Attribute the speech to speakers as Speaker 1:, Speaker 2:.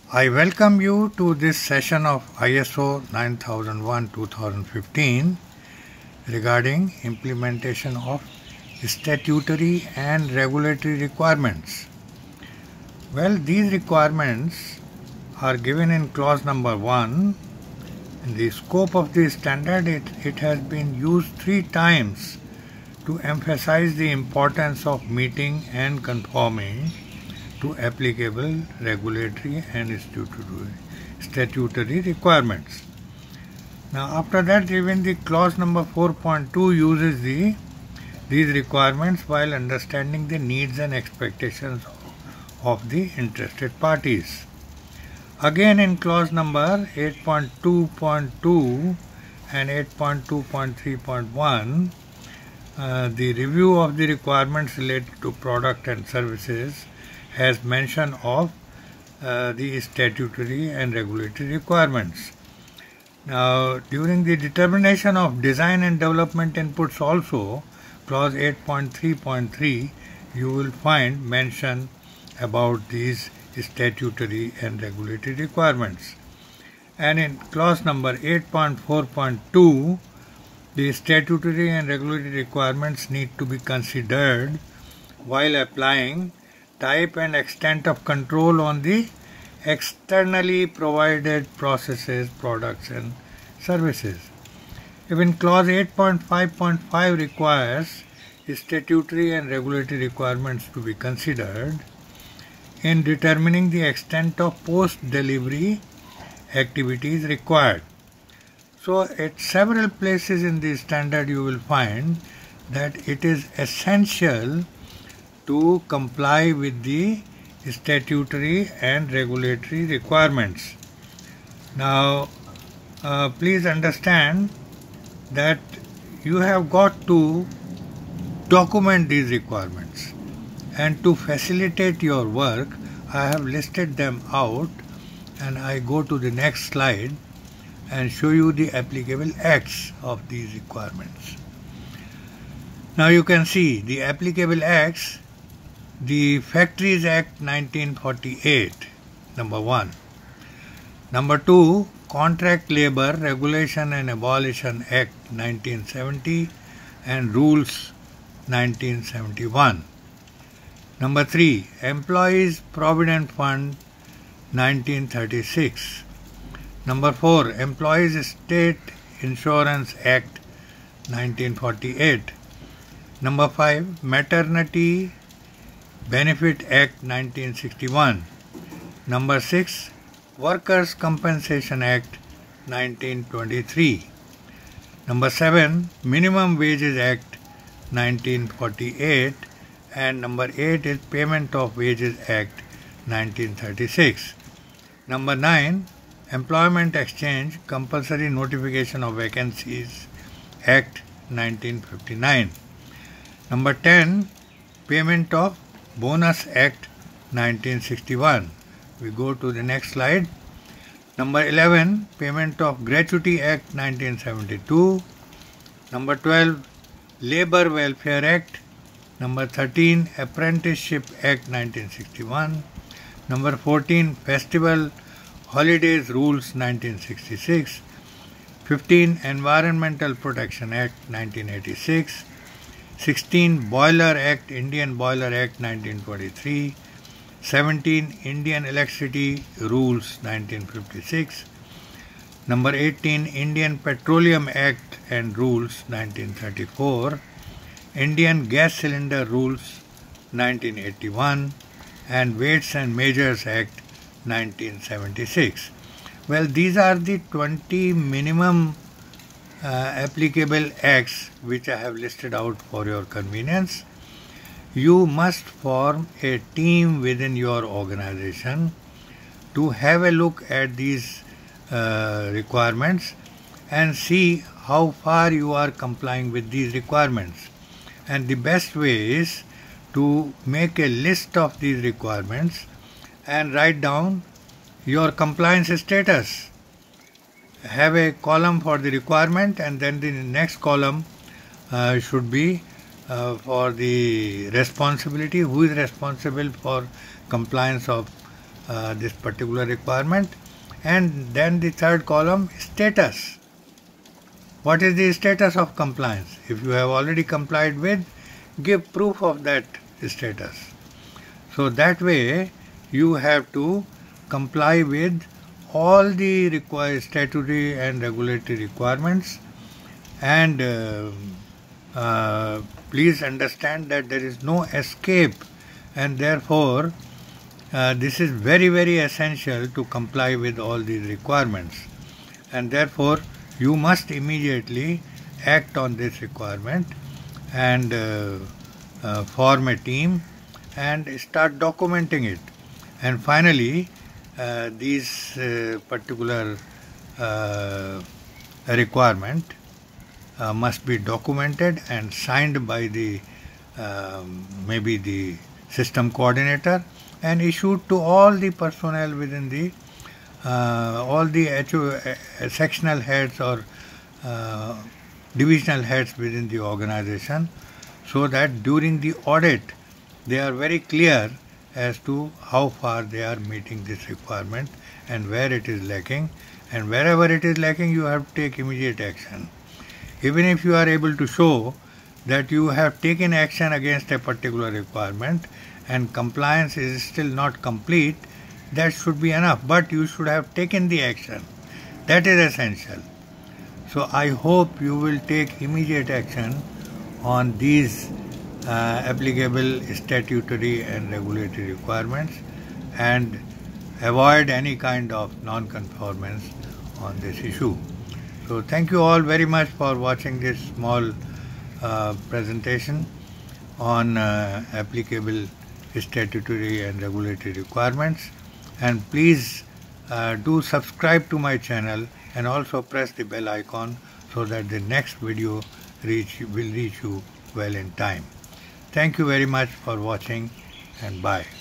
Speaker 1: I welcome you to this session of ISO 9001-2015 regarding implementation of statutory and regulatory requirements. Well, these requirements are given in clause number 1. In the scope of the standard, it has been used 3 times to emphasize the importance of meeting and conforming to applicable regulatory and statutory requirements. Now, after that, even the clause number 4.2 uses these requirements while understanding the needs and expectations of the interested parties. Again, in clause number 8.2.2 and 8.2.3.1, the review of the requirements related to product and services has mention of the statutory and regulatory requirements. Now, during the determination of design and development inputs also, clause 8.3.3, you will find mention about these statutory and regulatory requirements. And in clause number 8.4.2, the statutory and regulatory requirements need to be considered while applying type and extent of control on the externally provided processes, products and services. Even clause 8.5.5 requires statutory and regulatory requirements to be considered in determining the extent of post-delivery activities required. So at several places in the standard you will find that it is essential to comply with the statutory and regulatory requirements. Now, please understand that you have got to document these requirements, and to facilitate your work, I have listed them out, and I go to the next slide and show you the applicable acts of these requirements. Now you can see the applicable acts. The Factories Act 1948, number 1. Number 2, Contract Labour Regulation and Abolition Act 1970 and Rules 1971. Number 3, Employees Provident Fund 1936. Number 4, Employees State Insurance Act 1948. Number 5, Maternity Benefit Act 1961. Number 6, Workers' Compensation Act 1923. Number 7, Minimum Wages Act 1948. And number 8 is Payment of Wages Act 1936. Number 9, Employment Exchange Compulsory Notification of Vacancies Act 1959. Number 10, Payment of Bonus Act 1961. We go to the next slide. Number 11, Payment of Gratuity Act 1972. Number 12, Labour Welfare Act. Number 13, Apprenticeship Act 1961. Number 14, Festival Holidays Rules 1966. 15, Environmental Protection Act 1986. 16, Boiler Act, Indian Boiler Act 1923. 17, Indian Electricity Rules 1956. Number 18, Indian Petroleum Act and Rules 1934. Indian Gas Cylinder Rules 1981 and Weights and Measures Act 1976. Well, these are the 20 minimum applicable acts which I have listed out for your convenience. You must form a team within your organization to have a look at these requirements and see how far you are complying with these requirements. And the best way is to make a list of these requirements and write down your compliance status. Have a column for the requirement, and then the next column should be for the responsibility, who is responsible for compliance of this particular requirement. And then the third column, status. What is the status of compliance? If you have already complied with, give proof of that status. So that way you have to comply with all the required statutory and regulatory requirements, and please understand that there is no escape, and therefore this is very, very essential to comply with all these requirements, and therefore you must immediately act on this requirement and form a team and start documenting it. And finally, these particular requirement must be documented and signed by the maybe the system coordinator and issued to all the personnel within the all the sectional heads or divisional heads within the organization, so that during the audit they are very clear as to how far they are meeting this requirement and where it is lacking, and wherever it is lacking you have to take immediate action. Even if you are able to show that you have taken action against a particular requirement and compliance is still not complete, that should be enough, but you should have taken the action. That is essential. So I hope you will take immediate action on these applicable statutory and regulatory requirements and avoid any kind of non-conformance on this issue. So thank you all very much for watching this small presentation on applicable statutory and regulatory requirements, and please do subscribe to my channel and also press the bell icon so that the next video will reach you well in time. Thank you very much for watching, and bye.